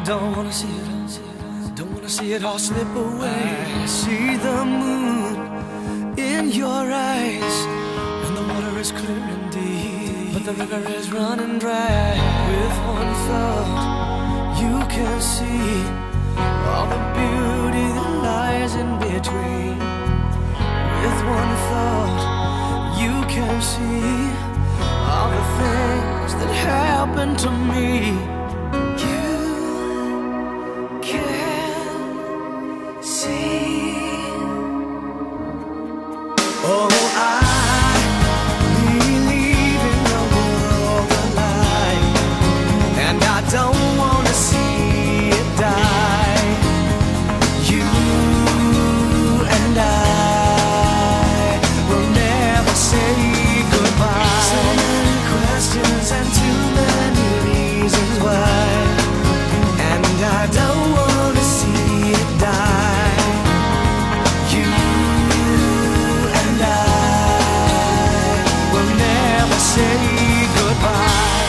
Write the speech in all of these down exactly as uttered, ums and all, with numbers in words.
don't wanna see it all, don't wanna see it all slip away. I see the moon in your eyes, and the water is clear and deep, but the river is running dry. With one thought, you can see all the beauty that lies in between. With one thought, you can see all the things that happened to me. You can see. Oh, I believe in the world alive, and I don't want to see it die. You and I will never say goodbye. So many questions and too many reasons why, and I don't want to see it die. You and I will never say goodbye.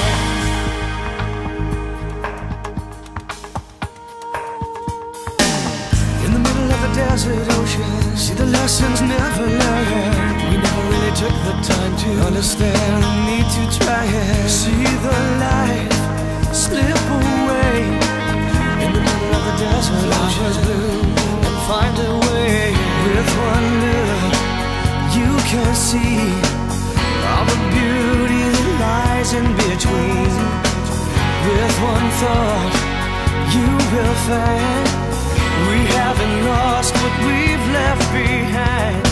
In the middle of the desert ocean, see the lessons never learned. We never really took the time to understand the need to try and see the light slip away. In the middle of the desert, flowers bloom and find a way. With one look, you can see all the beauty that lies in between. With one thought, you will find we haven't lost what we've left behind.